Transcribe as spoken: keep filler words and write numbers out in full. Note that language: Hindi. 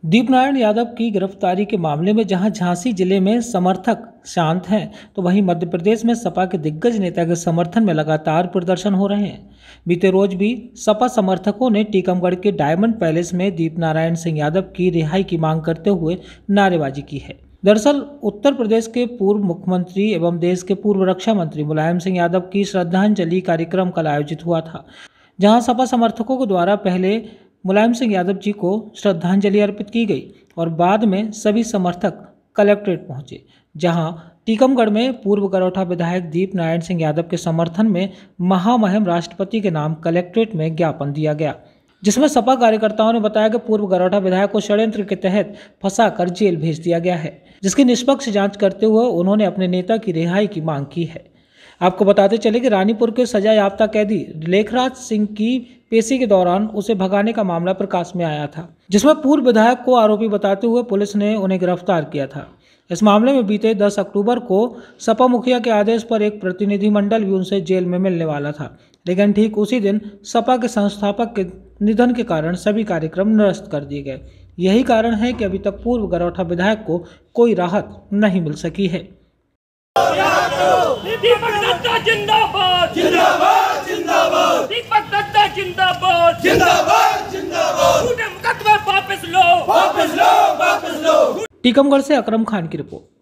दीपनारायण यादव की गिरफ्तारी के मामले में जहां झांसी जिले में समर्थक शांत हैं, तो वहीं मध्य प्रदेश में सपा के दिग्गज नेता के समर्थन में लगातार प्रदर्शन हो रहे हैं। बीते रोज भी सपा समर्थकों ने टीकमगढ़ के डायमंड पैलेस में दीपनारायण सिंह यादव की रिहाई की मांग करते हुए नारेबाजी की है। दरअसल उत्तर प्रदेश के पूर्व मुख्यमंत्री एवं देश के पूर्व रक्षा मंत्री मुलायम सिंह यादव की श्रद्धांजलि कार्यक्रम कल आयोजित हुआ था, जहां सपा समर्थकों के द्वारा पहले मुलायम सिंह यादव जी को श्रद्धांजलि अर्पित की गई और बाद में सभी समर्थक कलेक्ट्रेट पहुंचे, जहां टीकमगढ़ में पूर्व गरौठा विधायक दीपनारायण सिंह यादव के समर्थन में महामहिम राष्ट्रपति के नाम कलेक्ट्रेट में ज्ञापन दिया गया, जिसमें सपा कार्यकर्ताओं ने बताया कि पूर्व गरौठा विधायक को षड्यंत्र के तहत फंसाकर जेल भेज दिया गया है, जिसकी निष्पक्ष जांच करते हुए उन्होंने अपने नेता की रिहाई की मांग की है। आपको बताते चले कि रानीपुर के सजा याफ्ता कैदी लेखराज सिंह की पेशी के दौरान उसे भगाने का मामला प्रकाश में आया था, जिसमें पूर्व विधायक को आरोपी बताते हुए पुलिस ने उन्हें गिरफ्तार किया था। इस मामले में बीते दस अक्टूबर को सपा मुखिया के आदेश पर एक प्रतिनिधिमंडल भी उनसे जेल में मिलने वाला था, लेकिन ठीक उसी दिन सपा के संस्थापक के निधन के कारण सभी कार्यक्रम निरस्त कर दिए गए। यही कारण है कि अभी तक पूर्व गरौठा विधायक को कोई राहत नहीं मिल सकी है। दीपक दत्ता जिंदाबाद जिंदाबाद जिंदाबाद दीपक दत्ता जिंदाबाद जिंदाबाद जिंदाबाद मुकदमा वापस लो वापस लो वापस लो। टीकमगढ़ से अकरम खान की रिपोर्ट।